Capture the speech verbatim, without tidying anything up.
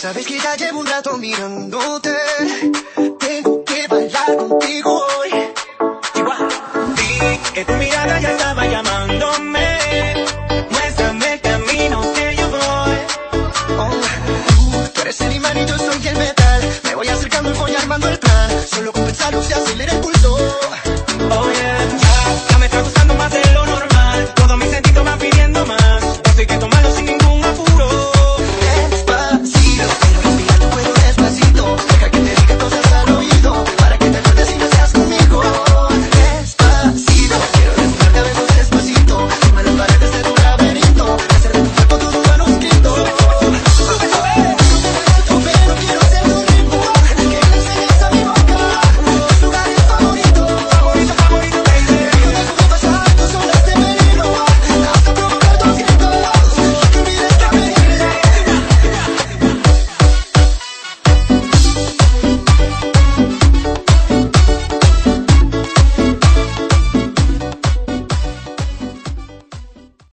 Sabes que ya llevo un rato mirándote. Tengo que bailar contigo hoy. Vi que tu mirada ya estaba llamándome. Muéstrame el camino que yo voy. Oh, tú, tú eres el imán y yo soy el metal. Me voy acercando y voy armando el plan. Solo con pensarlo se acelera el pulso.